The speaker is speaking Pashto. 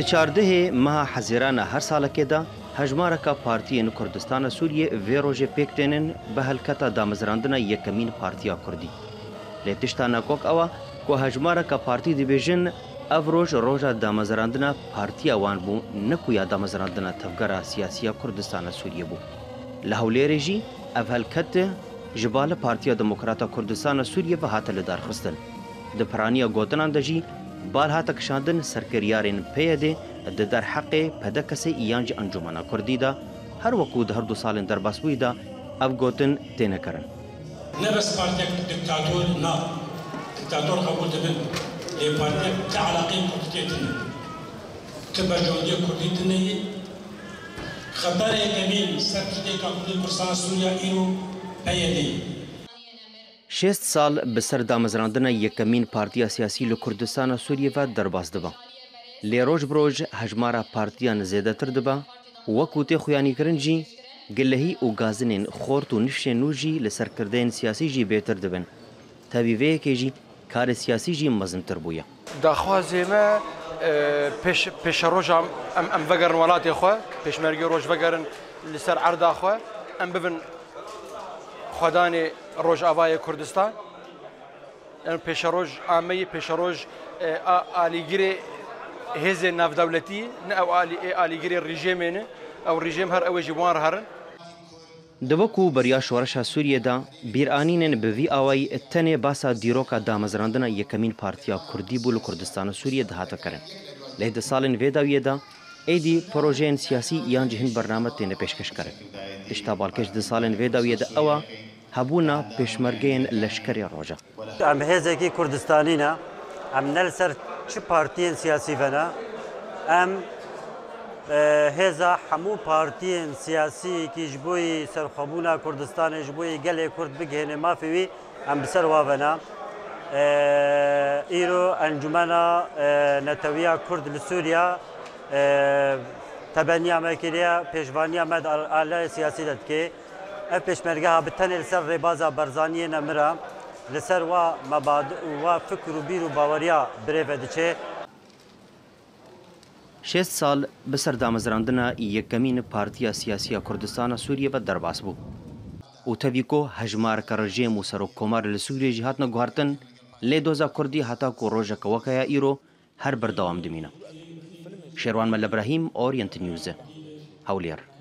د 14 ماه حزیران هر سال کې دا هجمارکا پارتیین کردستان سوریه و روژه پیکتنن به هلکتا دامزراندنا یکمین پارتیا کردی لیتشتانا کوک اوا کو هجمارکا پارتی دی بیژن افروج روژا دامزراندنا پارتیا وان بو نکویا دامزراندنا تفگرا سیاسیا کردستان سوریه بو لهولی رژی اف هلکت جبال پارتیا دموکراتا کردستان سوریه و هاتل دار خستن د پرانیا گوتنان دجی بال هاتک شاندن سرکریارین پیده د در حق پده کسی ایانج انجمنا کردی دا هر وقود هر 2 سال در باسوی دا اف گوتن تینه کرن نه بس پارتیا دیکتاتور نه دیکتاتور قبول دبن لی پارتیا تعلاقی کردیتنه تبرجوندی کردیتنه خطر کمین سرکردی کردی کردستان سوریا ایرو پیده 6 سال به سر دامزراندنا یکمین پارتیا سیاسی لکردستان سوریه و درباز دبا لی روج بروج هجمارا پارتیان زیده تر دبا وکوتی خویانی کرن جی گلهی و گازنین خورت و نفش نوجی لسرکردین سیاسی جی بیتر دبن تابیوه که جی کار سیاسی جی مزم تر بویا داخوازی ما پیش روج ام وگرن ولاتی خواه پیش مرگی روج وگرن لسر عرض خواه ام ببن خداني روج آوای کردستان يعني پیش روج عامی پیش روج آلیگیری هزه ناف دولتی نه او آلیگیری رژیم نه او رژیم هر اوجی وار هرن دبکو بریا شورش سوریه دا بیرانین به وی آوای تنه باسا دیروکا دامزراندنا یکمین پارتیا کردی بول کردستان سوریه دهاتا کرن لهد سالن ویداویه دا ایدی پروژین سیاسی یان جهن برنامه تینه پیشکش کرن اشتابالکش د سالن ویداویه دا اوا هبونا پیشمرگین لشکری روجا ام هزکی کردستانینا ام نلسر چه پارتین سیاسی فنا ام هزا همو پارتین سیاسی کی جبوی سرخبونا کردستان جبوی گله کرد بگهنه مافیوی ام بسر وافنا ایرو انجمنا نتویا کرد لسوریا تبنی مکریا پیشوانی آمد آلای سیاسی داد که پیشمرگه ها بتنه لسر ربازا برزانی نمرا لسر و مبادئ و فکر و بیر و باوریا بریفه دچه 6 سال بسر دامزراندنا یکمین پارتیا سیاسی کردستان سوریه و درباس بو او تبیکو هجمار کرجیم و سرو کمار لسوریه جهات نگوارتن لی دوزا کردی حتا کو روژا کوکایا ایرو هر بردوام دمینه شیروان مل ابراهیم اورینت نیوز هولیر